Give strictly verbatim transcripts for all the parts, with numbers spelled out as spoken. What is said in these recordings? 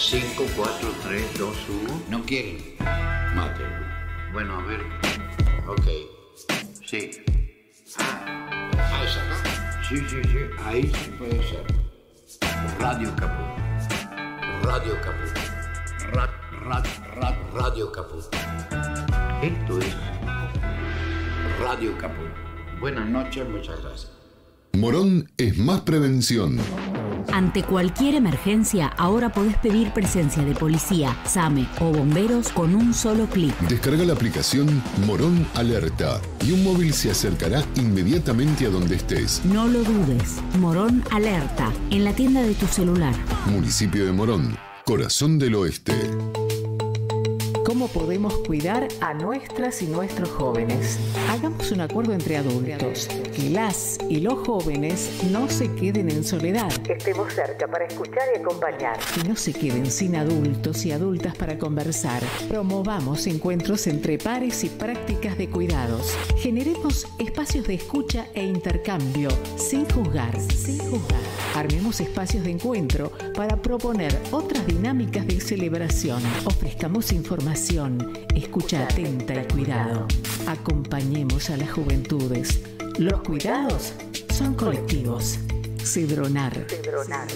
cinco, cuatro, tres, dos, uno. No quieren. Mate. Bueno, a ver. Ok. Sí. Ah, ah, es acá. Sí, sí, sí. Ahí sí puede ser. Radio Caput. Radio Caput. Rad, rad, rad, Radio Caput. Esto es Radio Caput. Buenas noches, muchas gracias. Morón es más prevención. Ante cualquier emergencia, ahora podés pedir presencia de policía, SAME o bomberos con un solo clic. Descarga la aplicación Morón Alerta y un móvil se acercará inmediatamente a donde estés. No lo dudes. Morón Alerta, en la tienda de tu celular. Municipio de Morón, corazón del oeste. ¿Cómo podemos cuidar a nuestras y nuestros jóvenes? Hagamos un acuerdo entre adultos, que las y los jóvenes no se queden en soledad. Estemos cerca para escuchar y acompañar. Que no se queden sin adultos y adultas para conversar. Promovamos encuentros entre pares y prácticas de cuidados. Generemos espacios de escucha e intercambio, sin juzgar, sin juzgar. Armemos espacios de encuentro para proponer otras dinámicas de celebración. Ofrezcamos información. Escucha atenta y cuidado. Acompañemos a las juventudes. Los cuidados son colectivos. Cedronar. Cedronar.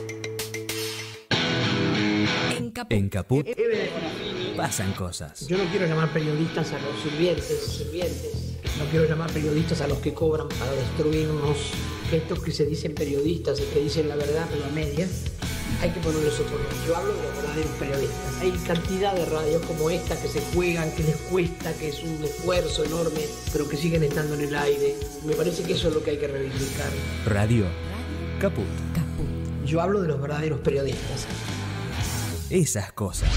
En Caput, en Caput pasan cosas. Yo no quiero llamar periodistas a los sirvientes, sirvientes. No quiero llamar periodistas a los que cobran para destruirnos. Estos que se dicen periodistas y que dicen la verdad pero a medias. Hay que ponerles otro nombre. Yo hablo de los verdaderos periodistas. Hay cantidad de radios como esta que se juegan, que les cuesta, que es un esfuerzo enorme, pero que siguen estando en el aire. Me parece que eso es lo que hay que reivindicar. Radio Caput. Caput. Yo hablo de los verdaderos periodistas. Esas cosas.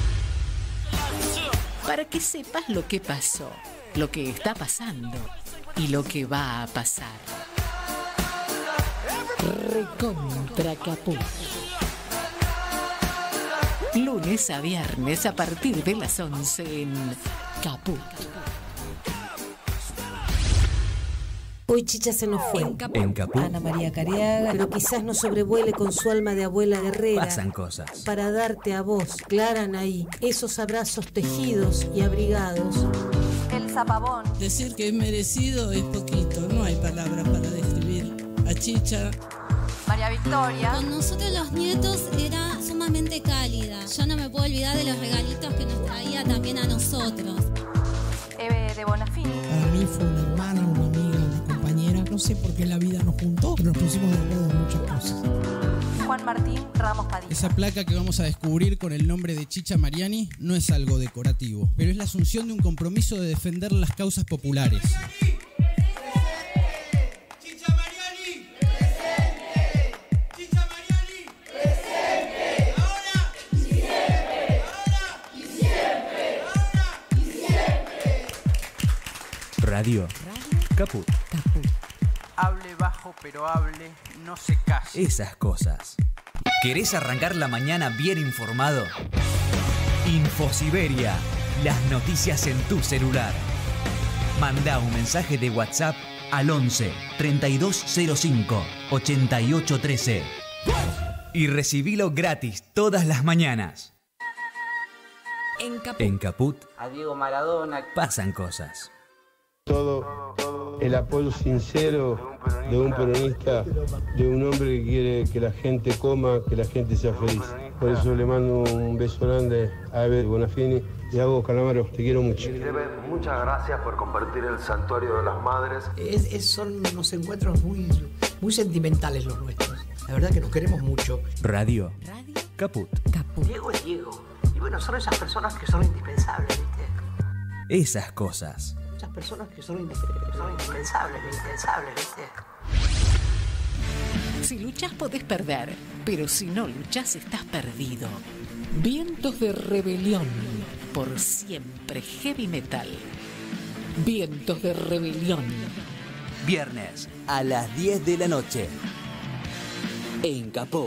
Para que sepas lo que pasó, lo que está pasando y lo que va a pasar. Recontra Caput. Lunes a viernes a partir de las once en Caput. Hoy Chicha se nos fue. En Caput. En Caput. Ana María Cariaga, pero quizás nos sobrevuele con su alma de abuela guerrera. Pasan cosas. Para darte a vos, Clara Anaí, esos abrazos tejidos y abrigados. El zapabón. Decir que es merecido es poquito, no hay palabras para describir a Chicha. María Victoria. Con nosotros los nietos era sumamente cálida. Yo no me puedo olvidar de los regalitos que nos traía también a nosotros. Eve de Bonafini. Para mí fue una hermana, una amiga, una compañera. No sé por qué la vida nos juntó, pero nos pusimos de acuerdo en muchas cosas. Juan Martín Ramos Padilla. Esa placa que vamos a descubrir con el nombre de Chicha Mariani no es algo decorativo, pero es la asunción de un compromiso de defender las causas populares. Radio Caput. Caput. Hable bajo pero hable, no se case. Esas cosas. ¿Querés arrancar la mañana bien informado? Infosiberia, las noticias en tu celular. Manda un mensaje de WhatsApp al once, treinta y dos cero cinco, ochenta y ocho trece y recibilo gratis todas las mañanas. En Caput. En Caput. A Diego Maradona. Pasan cosas. Todo el apoyo sincero de un peronista, de un hombre que quiere que la gente coma, que la gente sea feliz. Por eso le mando un beso grande a Eve Bonafini y a vos, Calamaro, te quiero mucho. Eve, muchas gracias por compartir el Santuario de las Madres. Es, es, son unos encuentros muy, muy sentimentales los nuestros. La verdad que nos queremos mucho. Radio, Radio Caput. Caput. Diego es Diego. Y bueno, son esas personas que son indispensables, ¿viste? Esas cosas. Personas que son, que son indispensables, indispensables, ¿viste? Si luchas podés perder, pero si no luchas estás perdido. Vientos de rebelión, por siempre heavy metal. Vientos de rebelión. Viernes a las diez de la noche. En Caput.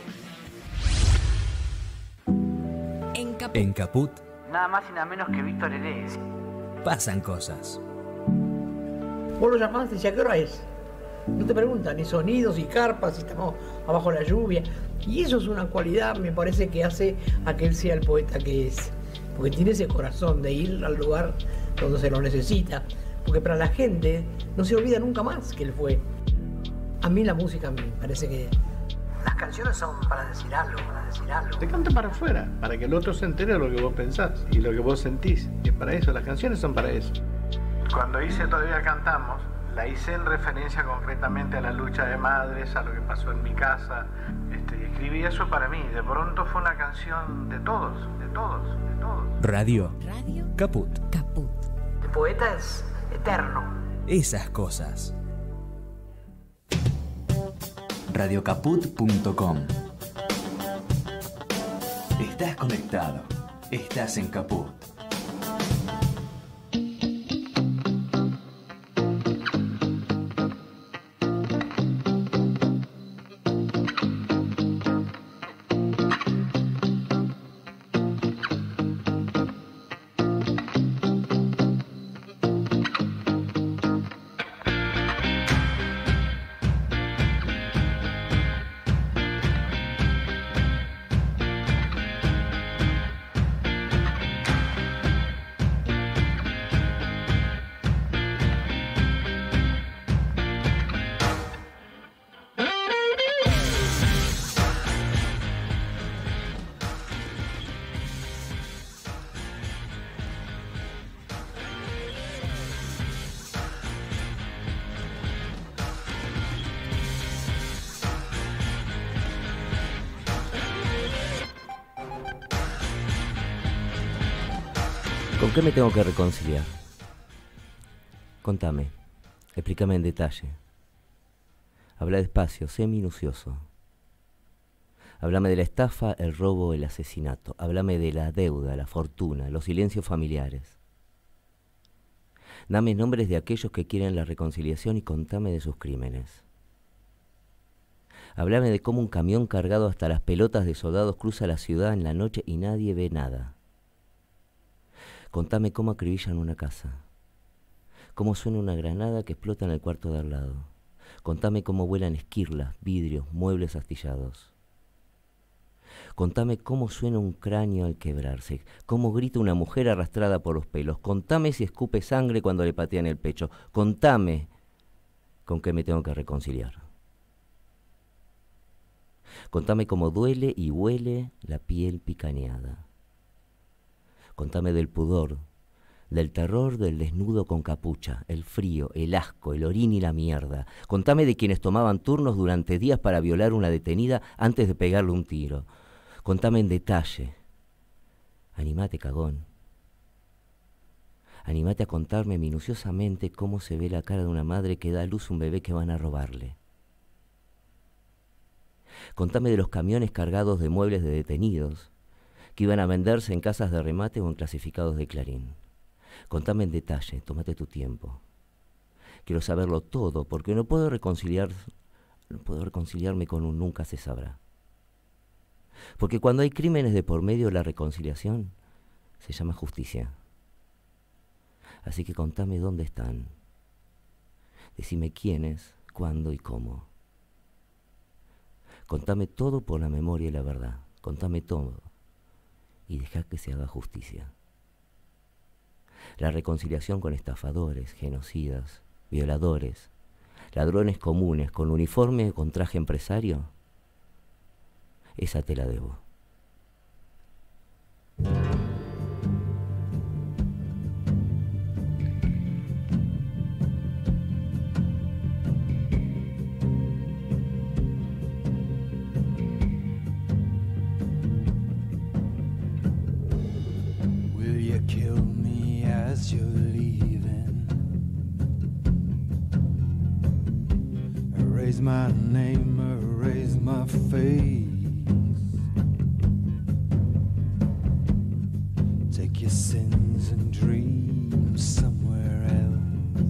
En Caput. En Caput. Nada más y nada menos que Víctor Heredia. Pasan cosas. Vos lo llamás y decís, ¿a qué hora es? No te preguntan ni sonidos, y carpas, si estamos abajo de la lluvia. Y eso es una cualidad, me parece, que hace a que él sea el poeta que es. Porque tiene ese corazón de ir al lugar donde se lo necesita. Porque para la gente no se olvida nunca más que él fue. A mí la música me parece que las canciones son para decir algo, para decir algo. Te canta para afuera, para que el otro se entere de lo que vos pensás y lo que vos sentís. Y es para eso, las canciones son para eso. Cuando hice Todavía Cantamos, la hice en referencia concretamente a la lucha de madres, a lo que pasó en mi casa. Este, y escribí eso para mí. De pronto fue una canción de todos, de todos, de todos. Radio. Radio. Caput. Caput. El poeta es eterno. Esas cosas. radio caput punto com. Estás conectado. Estás en Caput. ¿Con qué me tengo que reconciliar? Contame, explícame en detalle. Habla despacio, sé minucioso. Háblame de la estafa, el robo, el asesinato. Háblame de la deuda, la fortuna, los silencios familiares. Dame nombres de aquellos que quieren la reconciliación y contame de sus crímenes. Háblame de cómo un camión cargado hasta las pelotas de soldados cruza la ciudad en la noche y nadie ve nada. Contame cómo acribillan una casa, cómo suena una granada que explota en el cuarto de al lado. Contame cómo vuelan esquirlas, vidrios, muebles astillados. Contame cómo suena un cráneo al quebrarse, cómo grita una mujer arrastrada por los pelos. Contame si escupe sangre cuando le patean el pecho. Contame con qué me tengo que reconciliar. Contame cómo duele y huele la piel picaneada. Contame del pudor, del terror del desnudo con capucha, el frío, el asco, el orín y la mierda. Contame de quienes tomaban turnos durante días para violar una detenida antes de pegarle un tiro. Contame en detalle. Animate, cagón. Animate a contarme minuciosamente cómo se ve la cara de una madre que da a luz un bebé que van a robarle. Contame de los camiones cargados de muebles de detenidos que iban a venderse en casas de remate o en clasificados de Clarín. Contame en detalle, tómate tu tiempo. Quiero saberlo todo, porque no puedo reconciliar, no puedo reconciliarme con un nunca se sabrá. Porque cuando hay crímenes de por medio, la reconciliación se llama justicia. Así que contame dónde están. Decime quiénes, cuándo y cómo. Contame todo por la memoria y la verdad. Contame todo. Y deja que se haga justicia. La reconciliación con estafadores, genocidas, violadores, ladrones comunes con uniforme o con traje empresario, esa te la debo. You're leaving, erase my name, erase my face. Take your sins and dreams somewhere else.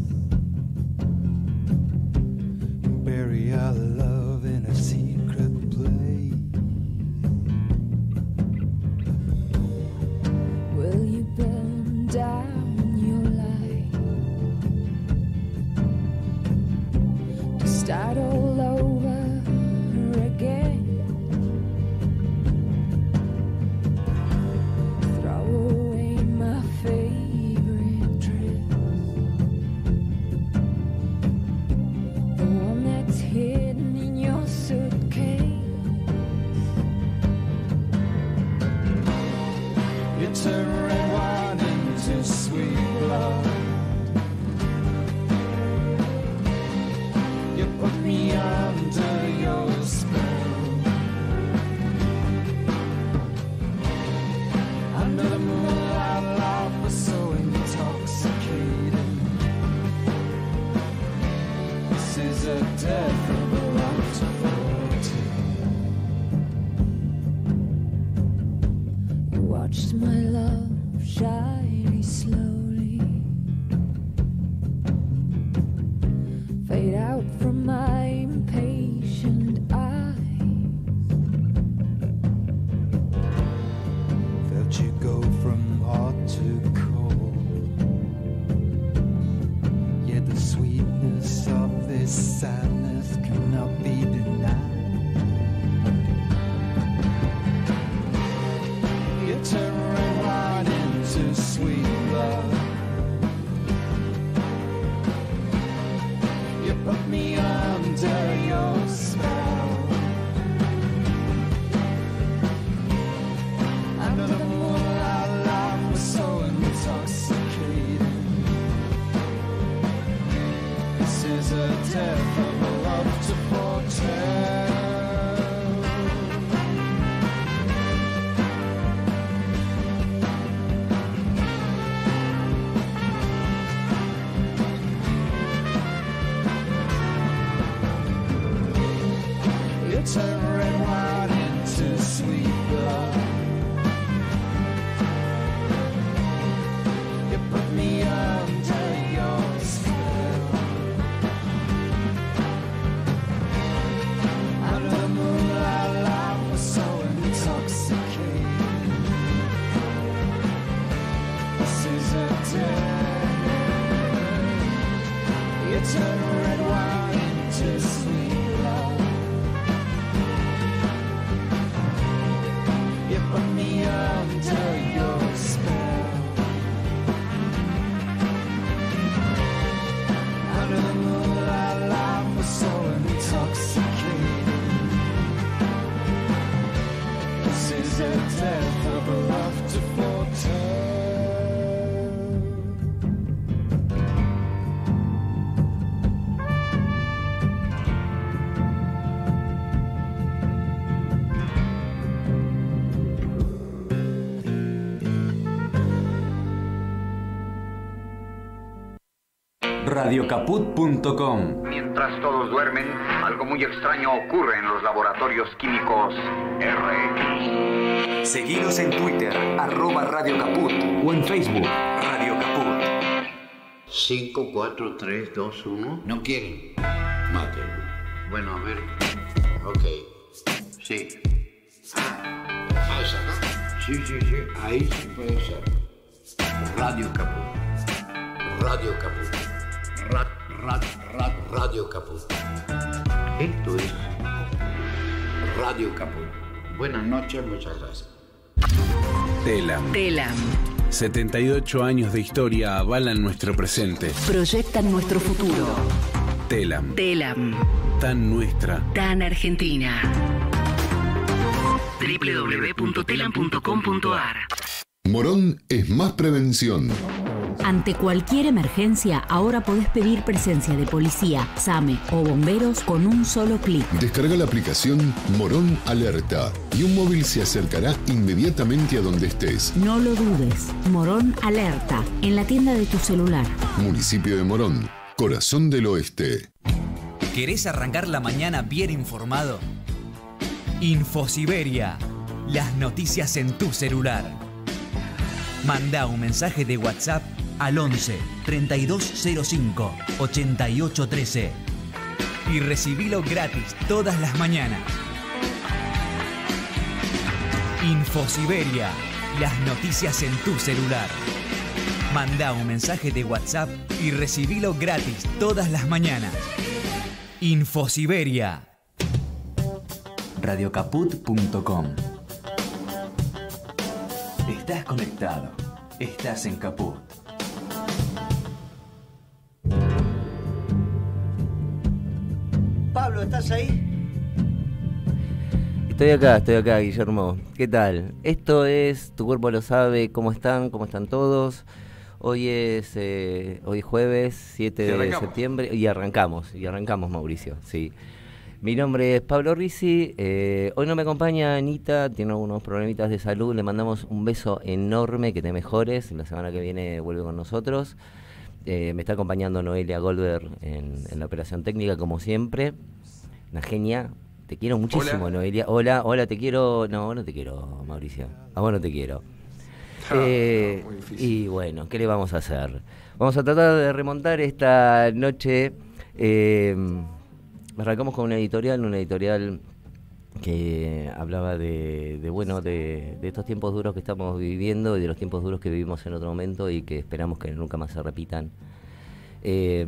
Bury our love in a secret place. Will you burn down start all over again? a death of a love to forty. You watched my love shine slowly fade out from my impatient eyes. Felt you go from hot to cold, yet the sweetness of this sadness cannot be denied. You turn red wine into sweet love. You put me under your spell. Under the moonlight, life was so intoxicating. This is a death of a love to foretell. You turn red wine into sweet blood. You put me under your spell. Under the moonlight, life was so intoxicating. This is a death. You turn red wine into sweet blood. You put me under your spell. Under the moonlight, life was so intoxicating. This is a death of a love to foretell. radio caput punto com. Mientras todos duermen, algo muy extraño ocurre en los laboratorios químicos R X. Seguinos en Twitter, arroba Radio Caput, o en Facebook, Radio Caput. cinco, cuatro, tres, dos, uno. ¿No quieren? Mátenlo. Bueno, a ver. Ok. Sí. Ah, ah, ¿es acá? Sí, sí, sí. Ahí sí puede ser. Radio Caput. Radio Caput. Ra, ra, ra, Radio Caput. Esto es Radio Caput. Buenas noches, muchas gracias. Telam. Telam. setenta y ocho años de historia avalan nuestro presente. Proyectan nuestro futuro. Telam. Telam. Tan nuestra. Tan argentina. doble u doble u doble u punto telam punto com punto a r. Morón es más prevención. Ante cualquier emergencia, ahora podés pedir presencia de policía, SAME o bomberos con un solo clic. Descarga la aplicación Morón Alerta y un móvil se acercará inmediatamente a donde estés. No lo dudes. Morón Alerta, en la tienda de tu celular. Municipio de Morón, corazón del oeste. ¿Querés arrancar la mañana bien informado? Infosiberia, las noticias en tu celular. Manda un mensaje de WhatsApp al once, treinta y dos cero cinco, ochenta y ocho trece y recibilo gratis todas las mañanas. Infosiberia, las noticias en tu celular. Manda un mensaje de WhatsApp y recibilo gratis todas las mañanas. Infosiberia. radio caput punto com. Estás conectado. Estás en Caput. Pablo, ¿estás ahí? Estoy acá, estoy acá, Guillermo. ¿Qué tal? Esto es Tu Cuerpo Lo Sabe. ¿Cómo están? ¿Cómo están todos? Hoy es eh, hoy es jueves siete de septiembre y arrancamos, y arrancamos, Mauricio, sí. Mi nombre es Pablo Risi, eh, hoy no me acompaña Anita, tiene algunos problemitas de salud, le mandamos un beso enorme, que te mejores, la semana que viene vuelve con nosotros. Eh, me está acompañando Noelia Goldberg en, en la operación técnica, como siempre. Una genia. Te quiero muchísimo, hola. Noelia. Hola, hola, te quiero. No, no te quiero, Mauricio. A vos no te quiero. Ah, eh, no, muy difícil. Y bueno, ¿qué le vamos a hacer? Vamos a tratar de remontar esta noche. Eh, arrancamos con una editorial, una editorial que hablaba de, de bueno, de, de estos tiempos duros que estamos viviendo y de los tiempos duros que vivimos en otro momento y que esperamos que nunca más se repitan. Eh,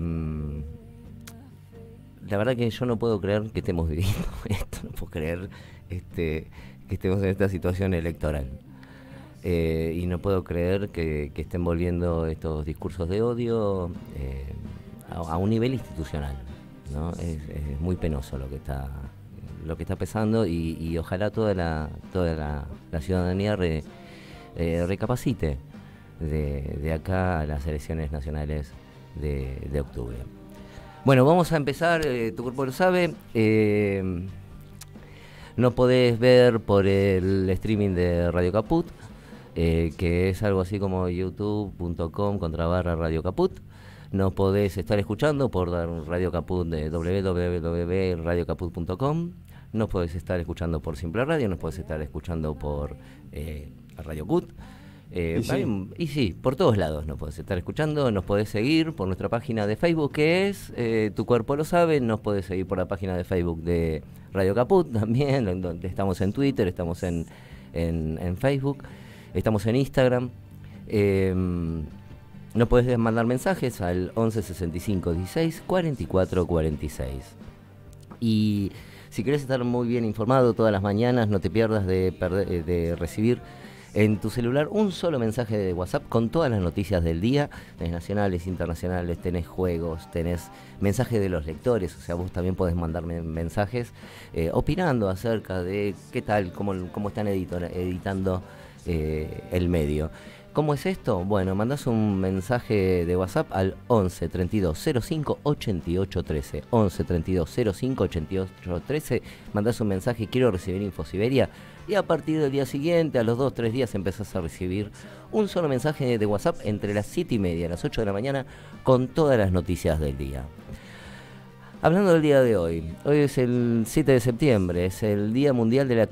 La verdad que yo no puedo creer que estemos viviendo esto, no puedo creer este, que estemos en esta situación electoral. Eh, y no puedo creer que, que estén volviendo estos discursos de odio eh, a, a un nivel institucional, ¿no? Es, es muy penoso lo que está lo que está pasando y, y ojalá toda la toda la, la ciudadanía re, eh, recapacite de, de acá a las elecciones nacionales de, de octubre. Bueno, vamos a empezar, eh, tu cuerpo lo sabe, eh, nos podés ver por el streaming de Radio Caput, eh, que es algo así como youtube punto com contra barra Radio Caput, nos podés estar escuchando por Radio Caput de doble u doble u doble u punto radio caput punto com, nos podés estar escuchando por Simple Radio, nos podés estar escuchando por eh, Radio Cut. Eh, y, sí. y sí, por todos lados nos podés estar escuchando, nos podés seguir por nuestra página de Facebook que es eh, Tu Cuerpo Lo Sabe, nos podés seguir por la página de Facebook de Radio Caput también, donde estamos en Twitter, estamos en, en, en Facebook, estamos en Instagram, eh, nos podés mandar mensajes al once sesenta y cinco dieciséis cuarenta y cuatro cuarenta y seis. Y si querés estar muy bien informado todas las mañanas, no te pierdas de, perder, de recibir en tu celular un solo mensaje de WhatsApp con todas las noticias del día. Tenés nacionales, internacionales, tenés juegos, tenés mensajes de los lectores, o sea, vos también podés mandarme mensajes eh, opinando acerca de qué tal, cómo, cómo están editor, editando eh, el medio. ¿Cómo es esto? Bueno, mandás un mensaje de WhatsApp al once treinta y dos cero cinco ochenta y ocho trece. once treinta y dos cero cinco ochenta y ocho trece. Mandás un mensaje, quiero recibir InfoSiberia. Y a partir del día siguiente, a los dos o tres días, empezás a recibir un solo mensaje de WhatsApp entre las siete y media y las ocho de la mañana con todas las noticias del día. Hablando del día de hoy, hoy es el siete de septiembre, es el Día Mundial de la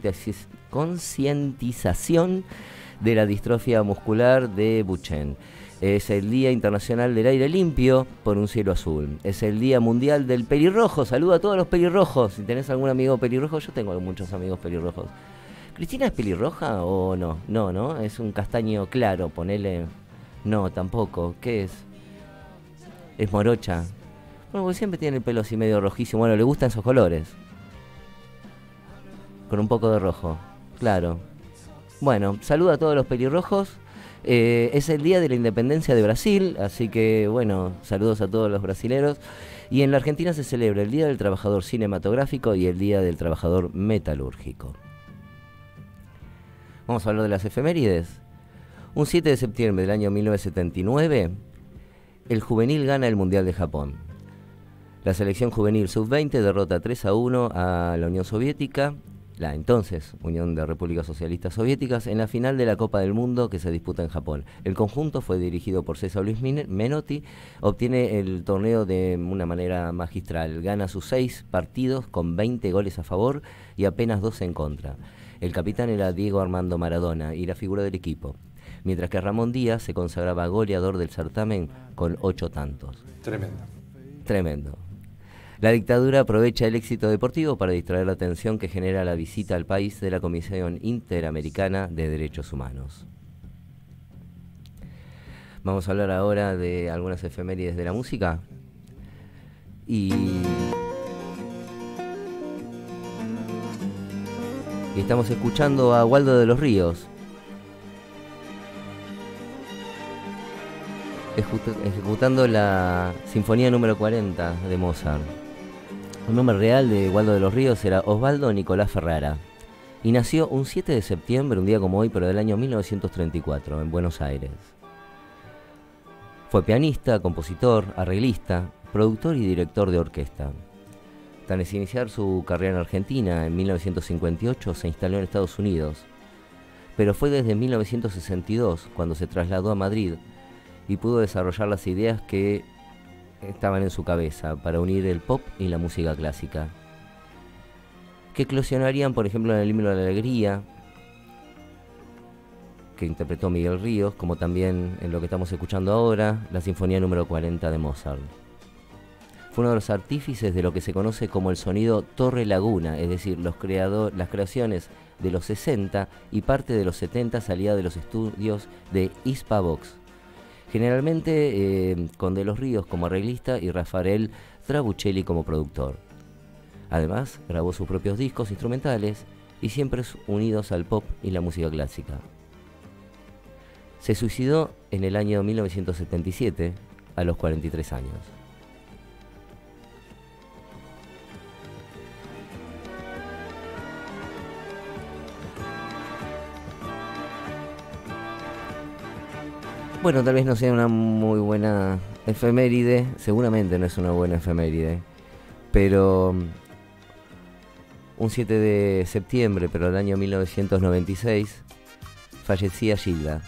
Concientización de la Distrofia Muscular de Duchenne. Es el Día Internacional del Aire Limpio por un cielo azul. Es el Día Mundial del Pelirrojo. Saluda a todos los pelirrojos. Si tenés algún amigo pelirrojo, yo tengo muchos amigos pelirrojos. ¿Cristina es pelirroja o no? No, ¿no? Es un castaño claro, ponele... No, tampoco. ¿Qué es? Es morocha. Bueno, porque siempre tiene el pelo así medio rojísimo. Bueno, le gustan esos colores. Con un poco de rojo. Claro. Bueno, saluda a todos los pelirrojos. Eh, es el día de la independencia de Brasil, así que bueno, saludos a todos los brasileros. Y en la Argentina se celebra el Día del Trabajador Cinematográfico y el Día del Trabajador Metalúrgico. Vamos a hablar de las efemérides. Un siete de septiembre del año mil novecientos setenta y nueve, el juvenil gana el Mundial de Japón. La selección juvenil sub veinte derrota tres a uno a la Unión Soviética, la entonces Unión de Repúblicas Socialistas Soviéticas, en la final de la Copa del Mundo que se disputa en Japón. El conjunto fue dirigido por César Luis Menotti, obtiene el torneo de una manera magistral, gana sus seis partidos con veinte goles a favor y apenas dos en contra. El capitán era Diego Armando Maradona y la figura del equipo, mientras que Ramón Díaz se consagraba goleador del certamen con ocho tantos. Tremendo. Tremendo. La dictadura aprovecha el éxito deportivo para distraer la atención que genera la visita al país de la Comisión Interamericana de Derechos Humanos. Vamos a hablar ahora de algunas efemérides de la música. Y... y estamos escuchando a Waldo de los Ríos, ejecutando la Sinfonía número cuarenta de Mozart. El nombre real de Waldo de los Ríos era Osvaldo Nicolás Ferrara y nació un siete de septiembre, un día como hoy, pero del año mil novecientos treinta y cuatro, en Buenos Aires. Fue pianista, compositor, arreglista, productor y director de orquesta. Tras iniciar su carrera en Argentina, en mil novecientos cincuenta y ocho se instaló en Estados Unidos, pero fue desde mil novecientos sesenta y dos cuando se trasladó a Madrid y pudo desarrollar las ideas que estaban en su cabeza para unir el pop y la música clásica, que eclosionarían, por ejemplo, en el himno de la alegría, que interpretó Miguel Ríos, como también en lo que estamos escuchando ahora, la Sinfonía número cuarenta de Mozart. Fue uno de los artífices de lo que se conoce como el sonido Torre Laguna, es decir, los creador, las creaciones de los sesenta y parte de los setenta salía de los estudios de Hispavox, generalmente eh, con De los Ríos como arreglista y Rafael Trabuccelli como productor. Además, grabó sus propios discos instrumentales y siempre unidos al pop y la música clásica. Se suicidó en el año mil novecientos setenta y siete, a los cuarenta y tres años. Bueno, tal vez no sea una muy buena efeméride, seguramente no es una buena efeméride, pero un siete de septiembre, pero del año mil novecientos noventa y seis, fallecía Gilda,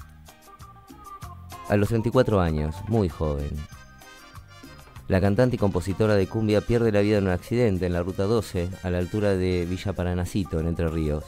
a los treinta y cuatro años, muy joven. La cantante y compositora de cumbia pierde la vida en un accidente en la Ruta doce, a la altura de Villa Paranacito, en Entre Ríos.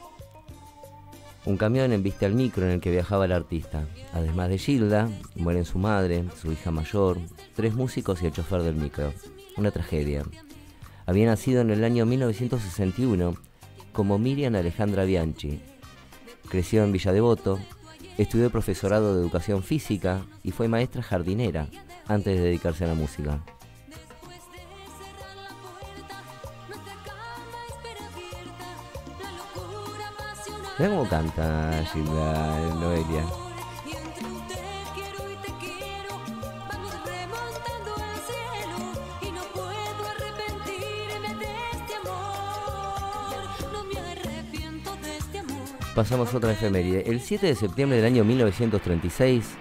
Un camión embiste al micro en el que viajaba el artista. Además de Gilda, mueren su madre, su hija mayor, tres músicos y el chofer del micro. Una tragedia. Había nacido en el año mil novecientos sesenta y uno como Miriam Alejandra Bianchi. Creció en Villa Devoto, estudió profesorado de educación física y fue maestra jardinera antes de dedicarse a la música. Mira cómo canta Gilda, Noelia. Pasamos a otra efeméride. El siete de septiembre del año mil novecientos treinta y seis,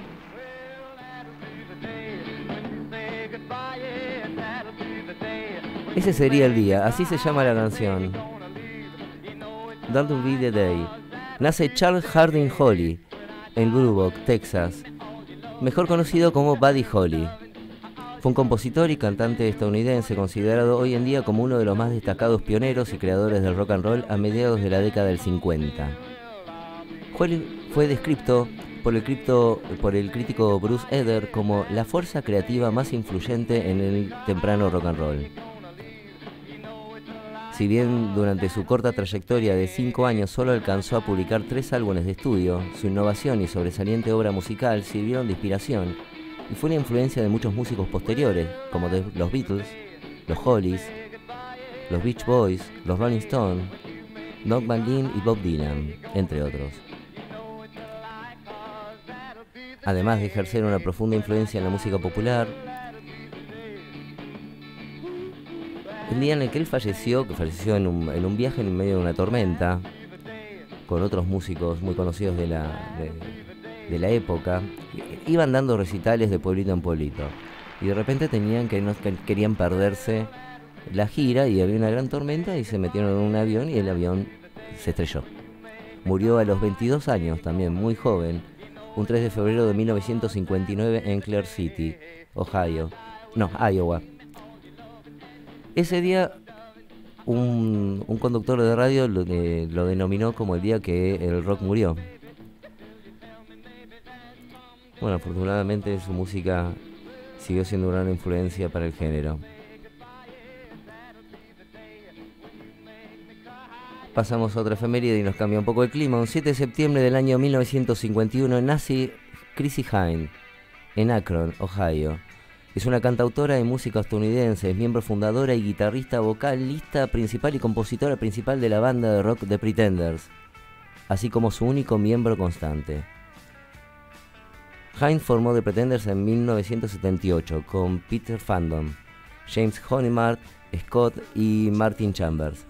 ese sería el día, así se llama la canción. That Will Be the Day. Nace Charles Harding Holly en Lubbock, Texas, mejor conocido como Buddy Holly. Fue un compositor y cantante estadounidense considerado hoy en día como uno de los más destacados pioneros y creadores del rock and roll a mediados de la década del cincuenta. Holly fue descrito por el, cripto, por el crítico Bruce Eder como la fuerza creativa más influyente en el temprano rock and roll. Si bien durante su corta trayectoria de cinco años solo alcanzó a publicar tres álbumes de estudio, su innovación y sobresaliente obra musical sirvieron de inspiración y fue la influencia de muchos músicos posteriores, como de los Beatles, los Hollies, los Beach Boys, los Rolling Stones, Don McLean y Bob Dylan, entre otros. Además de ejercer una profunda influencia en la música popular, el día en el que él falleció, que falleció en un, en un viaje en medio de una tormenta, con otros músicos muy conocidos de la, de, de la época, iban dando recitales de pueblito en pueblito. Y de repente tenían que no que querían perderse la gira y había una gran tormenta y se metieron en un avión y el avión se estrelló. Murió a los veintidós años, también muy joven, un tres de febrero de mil novecientos cincuenta y nueve en Clear City, Ohio. No, Iowa. Ese día, un, un conductor de radio lo, eh, lo denominó como el día que el rock murió. Bueno, afortunadamente su música siguió siendo una gran influencia para el género. Pasamos a otra efeméride y nos cambia un poco el clima. Un siete de septiembre del año mil novecientos cincuenta y uno nace Chrissie Hynde en Akron, Ohio. Es una cantautora de música estadounidense, es miembro fundadora y guitarrista, vocalista principal y compositora principal de la banda de rock The Pretenders, así como su único miembro constante. Hynde formó The Pretenders en mil novecientos setenta y ocho con Peter Frampton, James Honeyman, Scott y Martin Chambers.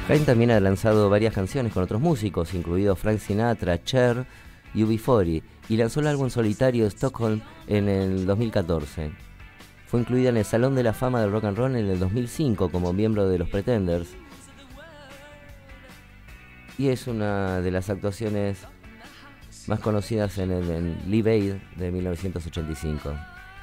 Haim también ha lanzado varias canciones con otros músicos, incluidos Frank Sinatra, Cher y U B cuarenta, y lanzó el álbum solitario Stockholm en el dos mil catorce. Fue incluida en el Salón de la Fama del Rock and Roll en el dos mil cinco como miembro de los Pretenders, y es una de las actuaciones más conocidas en el en Live Aid de mil novecientos ochenta y cinco.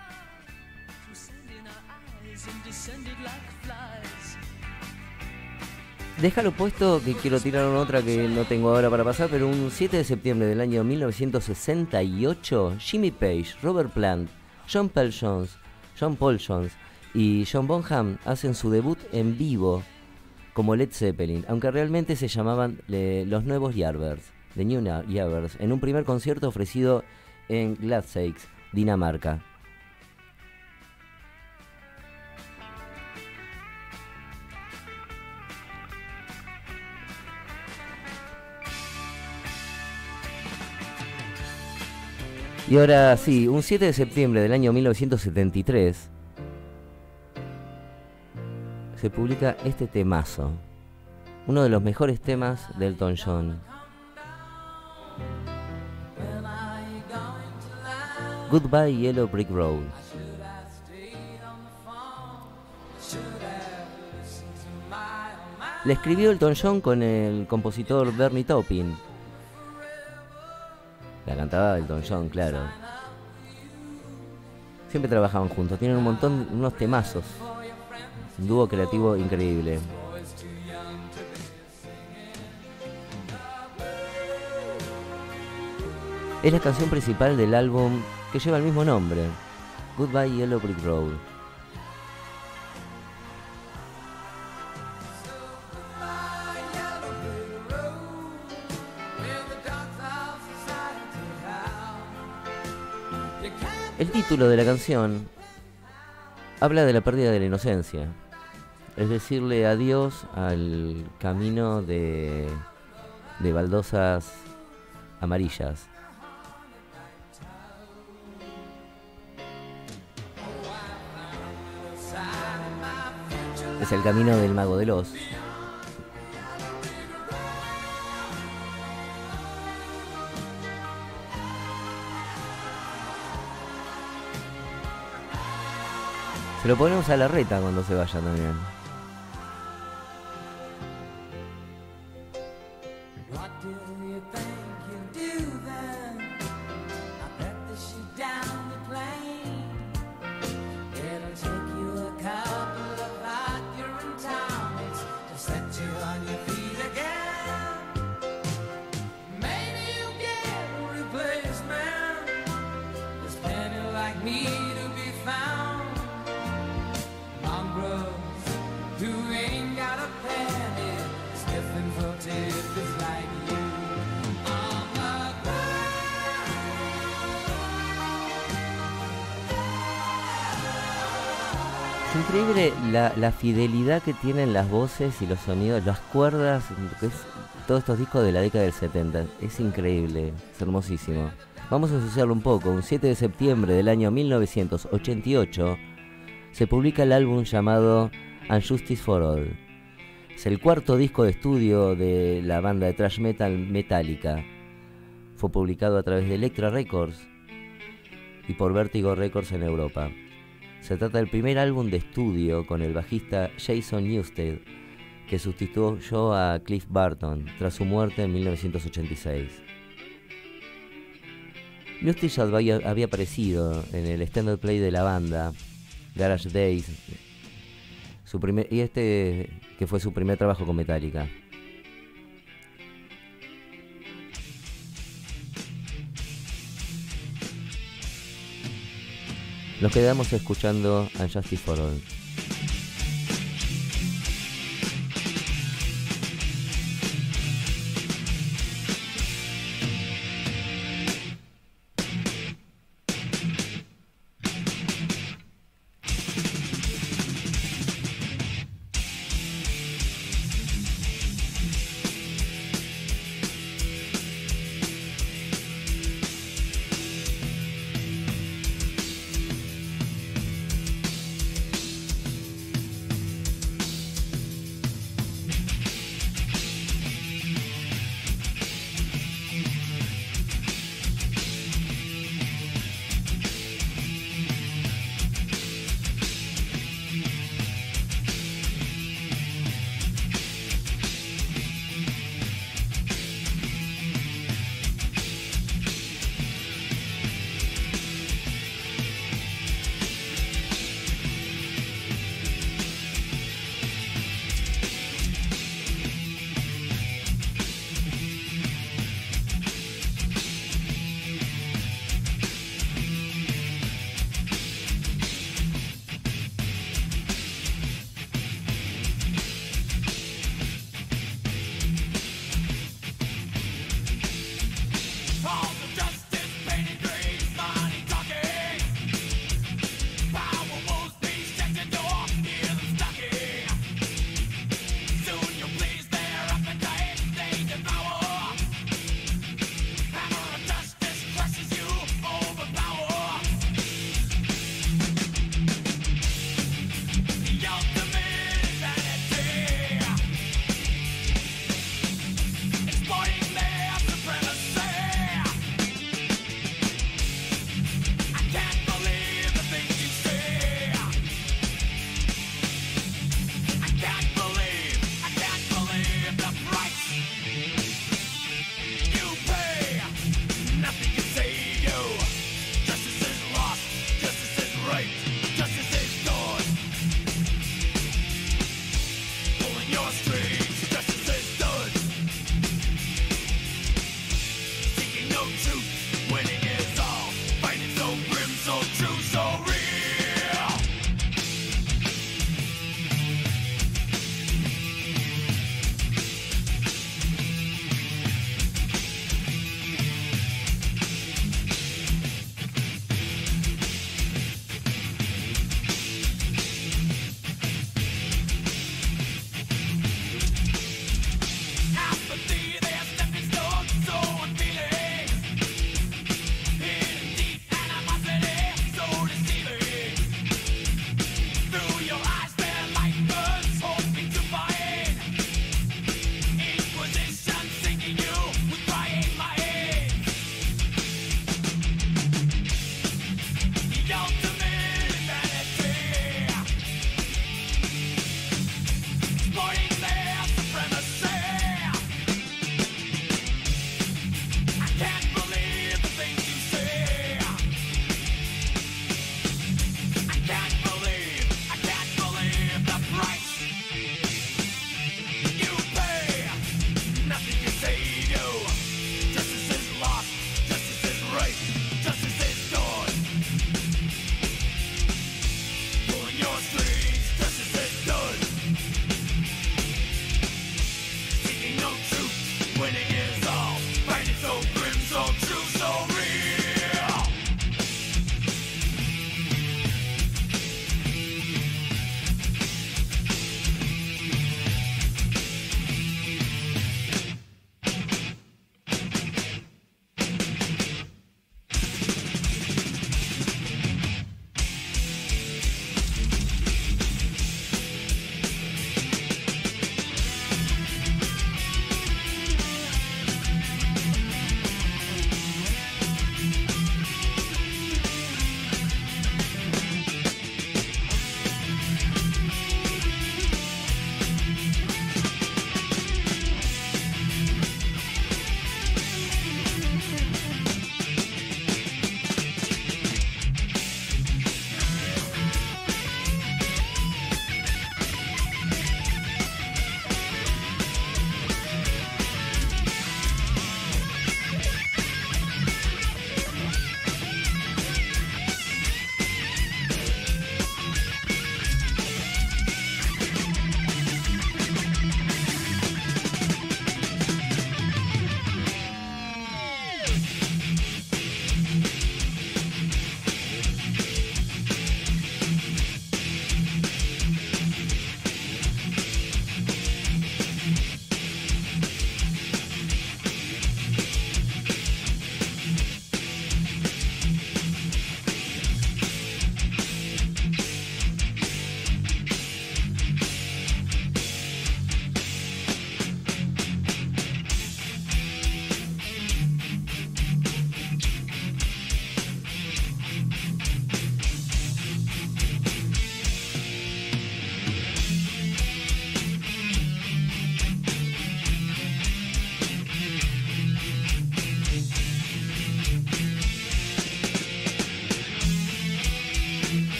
Déjalo puesto, que quiero tirar una otra que no tengo ahora para pasar, pero un siete de septiembre del año mil novecientos sesenta y ocho, Jimmy Page, Robert Plant, John Paul Jones, John Paul Jones y John Bonham hacen su debut en vivo como Led Zeppelin, aunque realmente se llamaban eh, los Nuevos Yardbirds, The New Yardbirds, en un primer concierto ofrecido en Gladsaxe, Dinamarca. Y ahora sí, un siete de septiembre del año mil novecientos setenta y tres se publica este temazo, uno de los mejores temas de Elton John. Goodbye Yellow Brick Road. Le escribió Elton John con el compositor Bernie Taupin. La cantaba Elton John, claro. Siempre trabajaban juntos, tienen un montón, unos temazos. Un dúo creativo increíble. Es la canción principal del álbum que lleva el mismo nombre, Goodbye Yellow Brick Road. El título de la canción habla de la pérdida de la inocencia, es decirle adiós al camino de, de baldosas amarillas. Es el camino del Mago de Oz. Se lo ponemos a la reta cuando se vaya también. Increíble la, la fidelidad que tienen las voces y los sonidos, las cuerdas, es, todos estos discos de la década del setenta. Es increíble, es hermosísimo. Vamos a asociarlo un poco. Un siete de septiembre del año mil novecientos ochenta y ocho se publica el álbum llamado And Justice for All. Es el cuarto disco de estudio de la banda de thrash metal Metallica. Fue publicado a través de Elektra Records y por Vertigo Records en Europa. Se trata del primer álbum de estudio con el bajista Jason Newsted, que sustituyó a Cliff Burton tras su muerte en mil novecientos ochenta y seis. Newsted ya había, había aparecido en el stand-up play de la banda, Garage Days, su primer, y este que fue su primer trabajo con Metallica. Nos quedamos escuchando And Justice for All.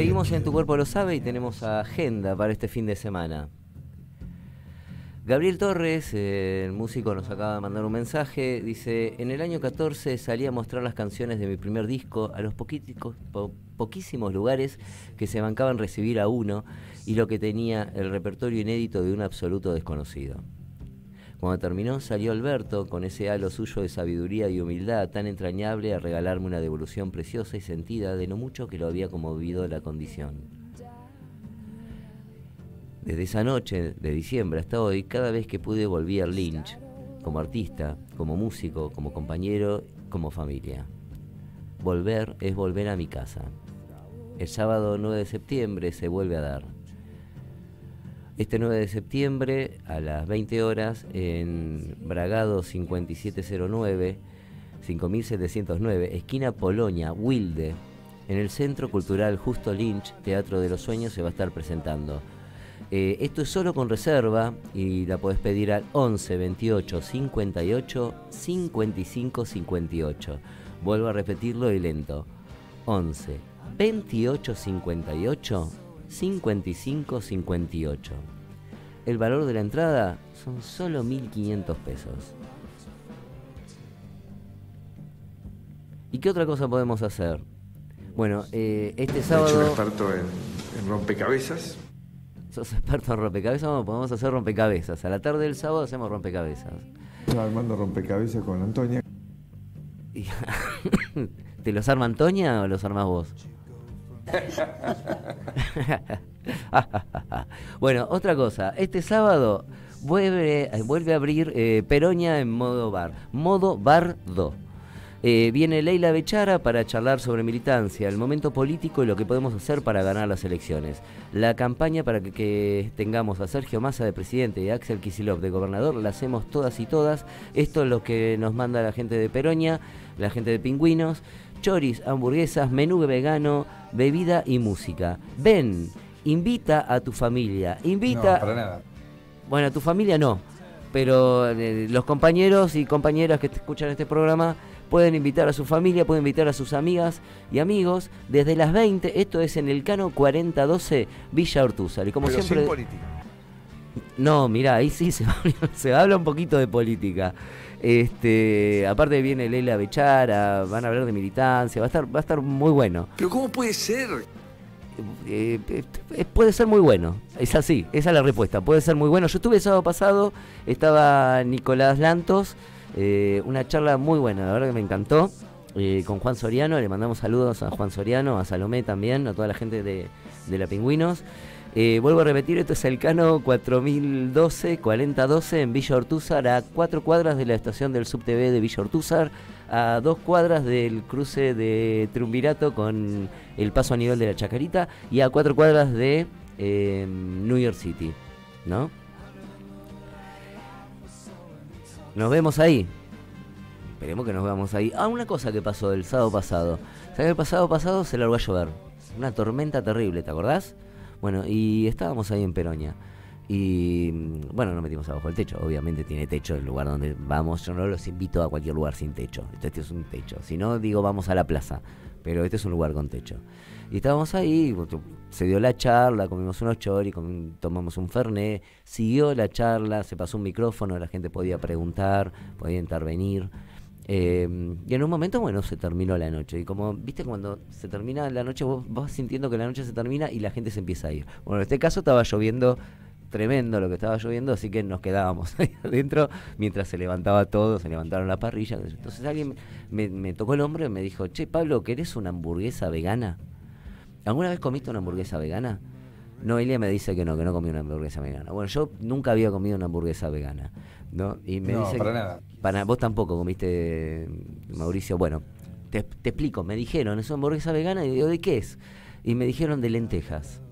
seguimos en Tu Cuerpo Lo Sabe y tenemos agenda para este fin de semana. Gabriel Torres, eh, el músico, nos acaba de mandar un mensaje. Dice: en el año catorce salí a mostrar las canciones de mi primer disco a los poquiticos, po, poquísimos lugares que se bancaban recibir a uno y lo que tenía el repertorio inédito de un absoluto desconocido. Cuando terminó, salió Alberto con ese halo suyo de sabiduría y humildad tan entrañable a regalarme una devolución preciosa y sentida de lo mucho que lo había conmovido la condición. Desde esa noche de diciembre hasta hoy, cada vez que pude volví al Lynch, como artista, como músico, como compañero, como familia. Volver es volver a mi casa. El sábado nueve de septiembre se vuelve a dar. Este nueve de septiembre a las veinte horas en Bragado cincuenta y siete cero nueve, cinco mil setecientos nueve, esquina Polonia, Wilde, en el Centro Cultural Justo Lynch, Teatro de los Sueños, se va a estar presentando. Eh, esto es solo con reserva y la podés pedir al once veintiocho cincuenta y ocho cincuenta y cinco cincuenta y ocho. Vuelvo a repetirlo y lento. once veintiocho cincuenta y ocho cincuenta y cinco cincuenta y ocho. El valor de la entrada son solo mil quinientos pesos. ¿Y qué otra cosa podemos hacer? Bueno, eh, este sábado... He hecho un experto en, en rompecabezas. ¿Sos experto en rompecabezas? Bueno, podemos hacer rompecabezas. A la tarde del sábado hacemos rompecabezas. Estaba armando rompecabezas con Antonia. ¿Te los arma Antonia o los armas vos? Bueno, otra cosa. Este sábado vuelve, vuelve a abrir eh, Peronia en modo bar. Modo bardo. Eh, viene Leila Bechara para charlar sobre militancia, el momento político y lo que podemos hacer para ganar las elecciones. La campaña para que, que tengamos a Sergio Massa de presidente y a Axel Kicillof de gobernador la hacemos todas y todas. Esto es lo que nos manda la gente de Peronia, la gente de Pingüinos. Choris, hamburguesas, menú vegano, bebida y música. Ven, invita a tu familia. Invita... No, para nada. Bueno, a tu familia no, pero eh, los compañeros y compañeras que te escuchan este programa pueden invitar a su familia, pueden invitar a sus amigas y amigos desde las veinte. Esto es en el Cano cuarenta doce, Villa Ortúzar. Y como Pero siempre... sin política. No, mirá, ahí sí se, se habla un poquito de política. Este, aparte viene Leila Bechara, van a hablar de militancia, va a estar, va a estar muy bueno. Pero ¿cómo puede ser? Eh, eh, puede ser muy bueno, es así, esa es la respuesta, puede ser muy bueno. Yo estuve el sábado pasado, estaba Nicolás Lantos, eh, una charla muy buena, la verdad que me encantó, eh, con Juan Soriano. Le mandamos saludos a Juan Soriano, a Salomé también, a toda la gente de, de la Pingüinos. Eh, vuelvo a repetir, esto es el Cano cuatro mil doce, cuarenta doce en Villa Ortúzar, a cuatro cuadras de la estación del Subte B de Villa Ortúzar, a dos cuadras del cruce de Triunvirato con el paso a nivel de la Chacarita y a cuatro cuadras de eh, New York City, ¿no? Nos vemos ahí. Esperemos que nos veamos ahí. Ah, una cosa que pasó el sábado pasado. ¿Sabes? El pasado pasado se largó a llover. Una tormenta terrible, ¿te acordás? Bueno, y estábamos ahí en Peronia. Y bueno, nos metimos abajo del techo. Obviamente tiene techo el lugar donde vamos. Yo no los invito a cualquier lugar sin techo. Este es un techo. Si no, digo, vamos a la plaza. Pero este es un lugar con techo. Y estábamos ahí, se dio la charla, comimos unos choris, com- tomamos un fernet. Siguió la charla, se pasó un micrófono, la gente podía preguntar, podía intervenir. Eh, y en un momento, bueno, se terminó la noche. Y como, viste, cuando se termina la noche, vos vas sintiendo que la noche se termina y la gente se empieza a ir. Bueno, en este caso estaba lloviendo, tremendo lo que estaba lloviendo, así que nos quedábamos ahí adentro mientras se levantaba todo, se levantaron la parrilla. Entonces alguien me, me tocó el hombro y me dijo: che, Pablo, ¿querés una hamburguesa vegana? ¿Alguna vez comiste una hamburguesa vegana? No, Elia me dice que no, que no comí una hamburguesa vegana. Bueno, yo nunca había comido una hamburguesa vegana, ¿no? Y me No, dice para que, nada. Para, vos tampoco comiste, Mauricio. Bueno, te, te explico. Me dijeron, ¿es una hamburguesa vegana? Y digo, ¿de qué es? Y me dijeron de lentejas.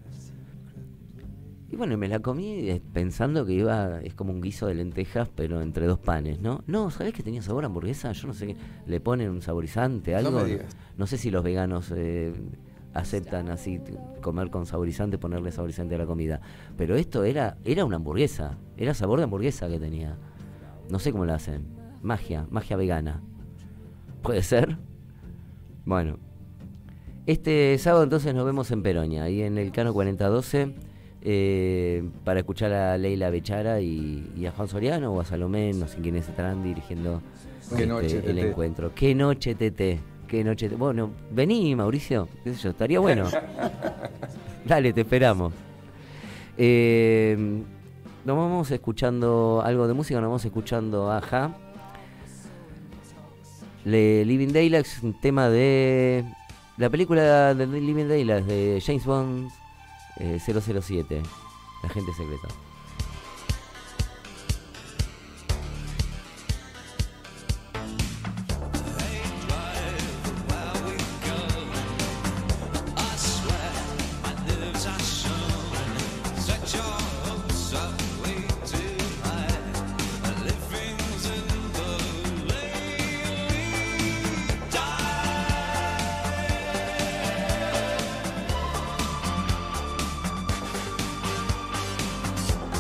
Y bueno, me la comí eh, pensando que iba, es como un guiso de lentejas, pero entre dos panes, ¿no? No, ¿sabés que tenía sabor a hamburguesa? Yo no sé qué. ¿Le ponen un saborizante, algo? No me digas. No sé si los veganos eh, aceptan así t- comer con saborizante, ponerle saborizante a la comida. Pero esto era, era una hamburguesa. Era sabor de hamburguesa que tenía. No sé cómo la hacen. Magia, magia vegana. ¿Puede ser? Bueno. Este sábado entonces nos vemos en Peronia, ahí en el Cano cuarenta doce, eh, para escuchar a Leila Bechara y, y a Juan Soriano o a Salomé, no sé quiénes estarán dirigiendo Qué este, noche, el Tete. encuentro. Qué noche, Tete. Qué noche. Bueno, vení, Mauricio, qué sé yo, estaría bueno. Dale, te esperamos. Eh, nos vamos escuchando algo de música, nos vamos escuchando a Ajá. Le Living Daylights, un tema de la película de Living Daylights de James Bond eh, cero cero siete, La Agente Secreta. Die.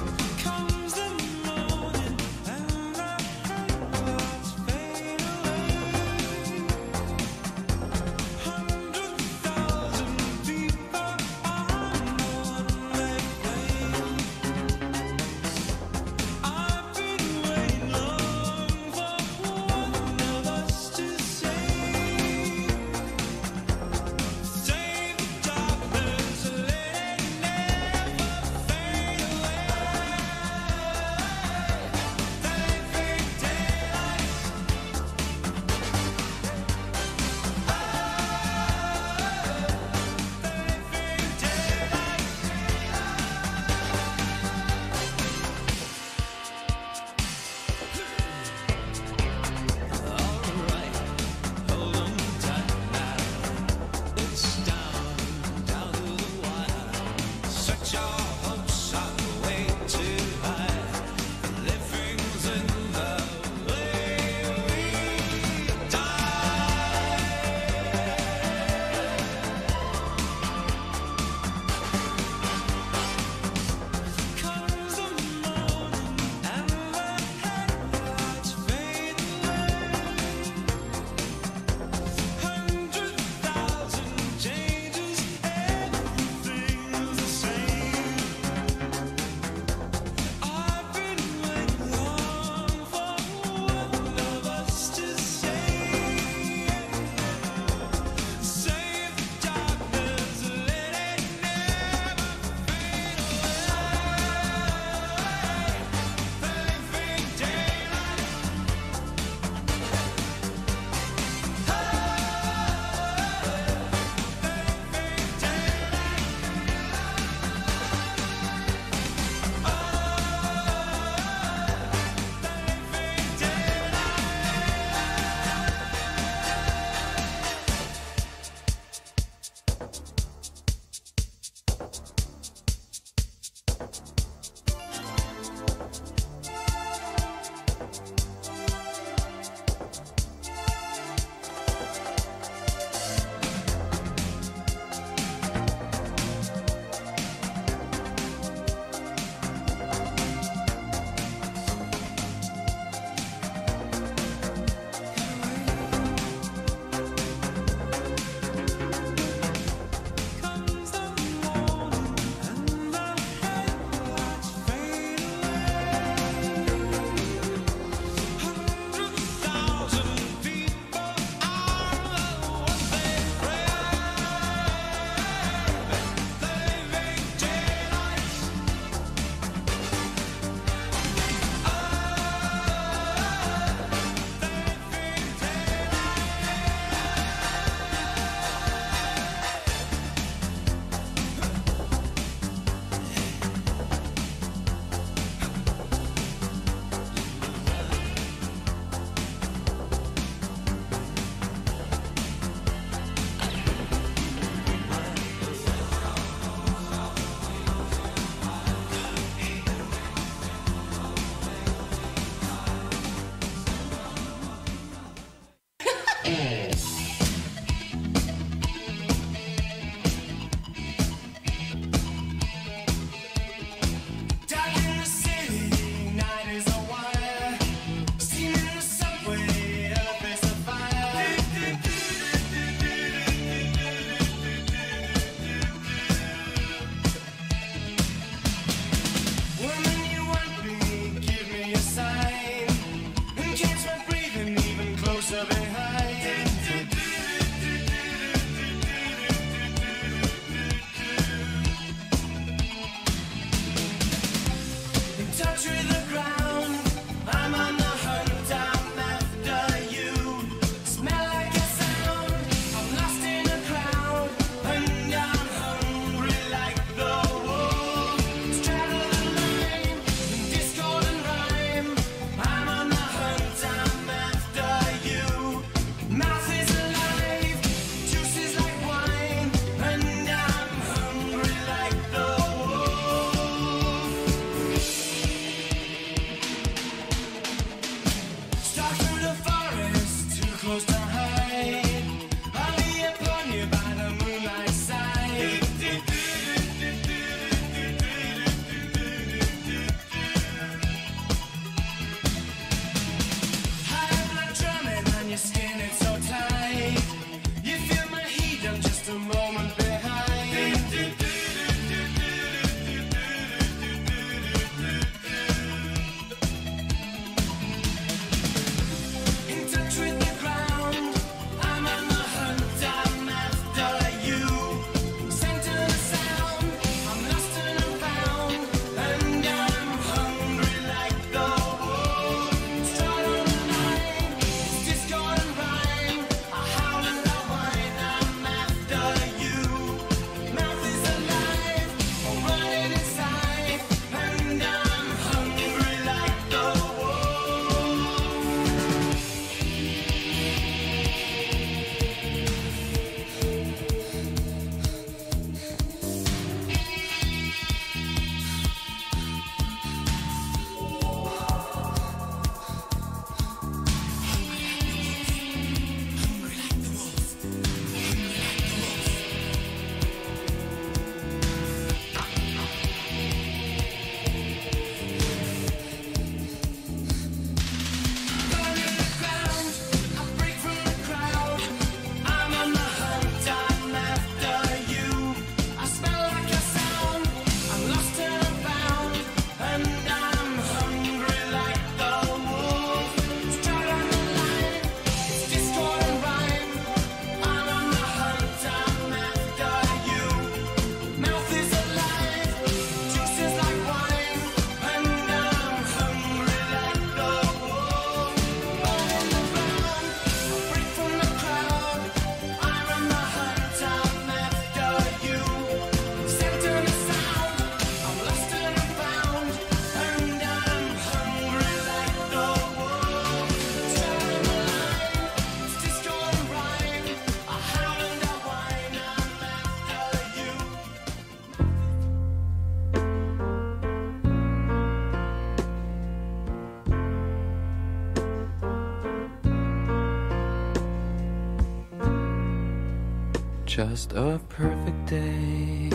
Just a perfect day.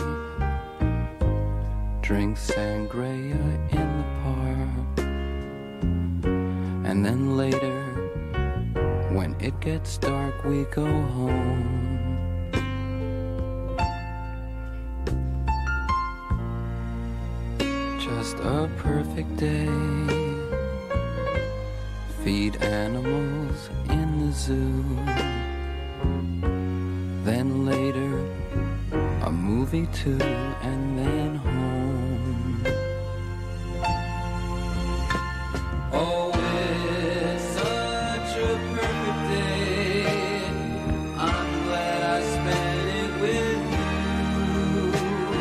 Drink sangria in the park. And then later, when it gets dark, we go home. Just a perfect day. Feed animals in the zoo. Then later, a movie too, and then home. Oh, it's such a perfect day. I'm glad I spent it with you.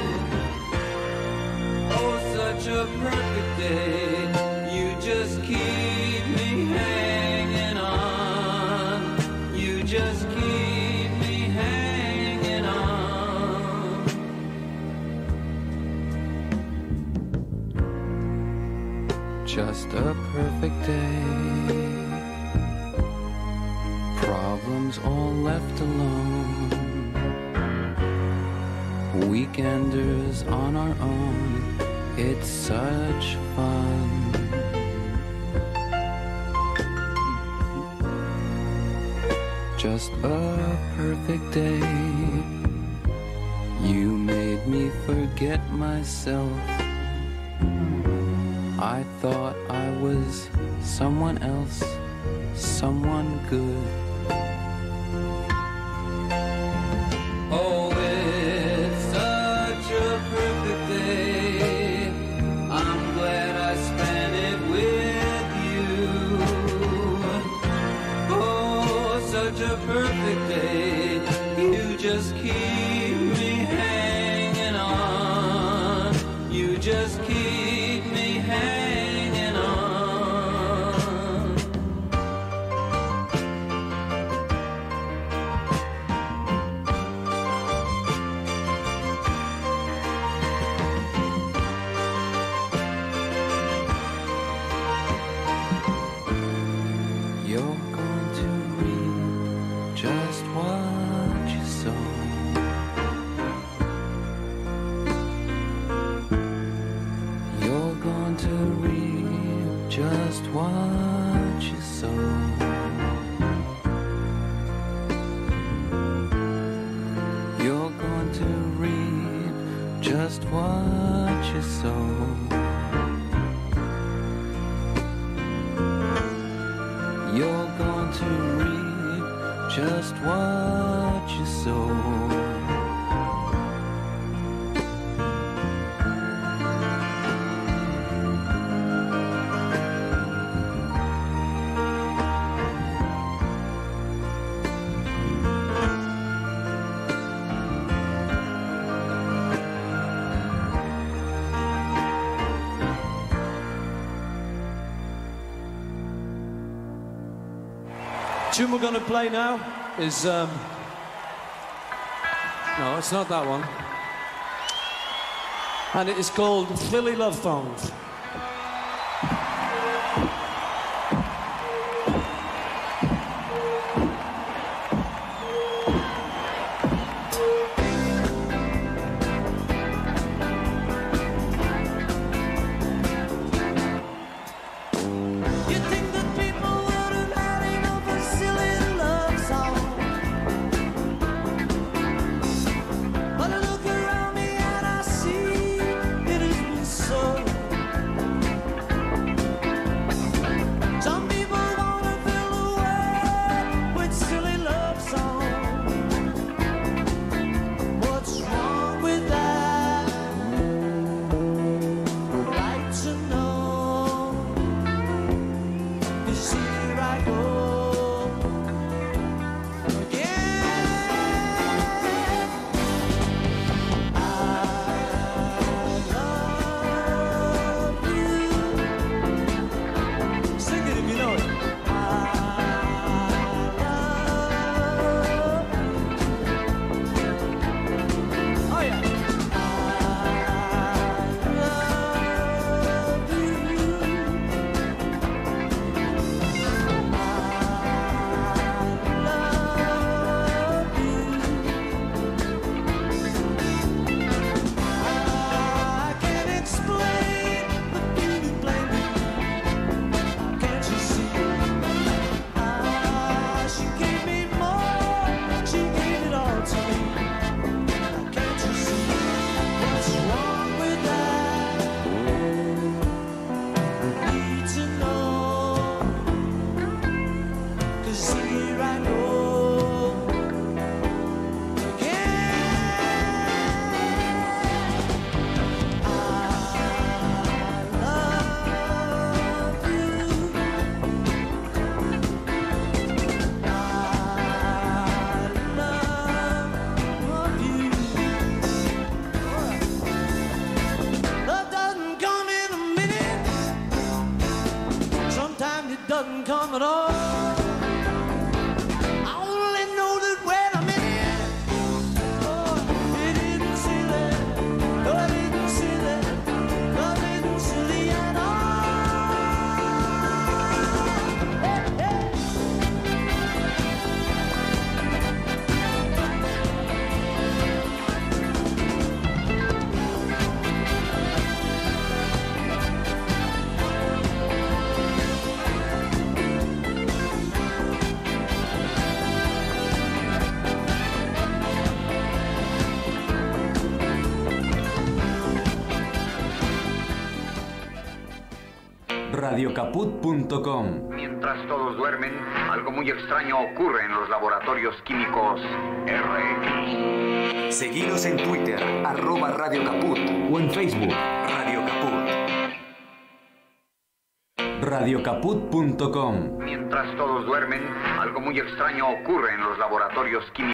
Oh, such a perfect day. You just keep me hanging on. You just keep just a perfect day. Problems all left alone. Weekenders on our own. It's such fun. Just a perfect day. You made me forget myself. I thought I was someone else, someone good. Oh, it's such a perfect day. I'm glad I spent it with you. Oh, such a perfect day. You just keep me hanging on. You just keep me hanging on. just what you sow. You're going to reap just what you sow. You're going to reap just what you sow. You're going to reap just what you sow. The tune we're going to play now is, um, no, it's not that one. And it is called Philly Love Songs. Doesn't come at all. I only know that when I'm in it, oh, it isn't silly, no, it isn't silly, no, it isn't silly at all. Hey, hey. radio caput punto com. Mientras todos duermen, algo muy extraño ocurre en los laboratorios químicos R X. Seguinos en Twitter, arroba Radio Caput, o en Facebook, Radio Caput. radio caput punto com. Mientras todos duermen, algo muy extraño ocurre en los laboratorios químicos.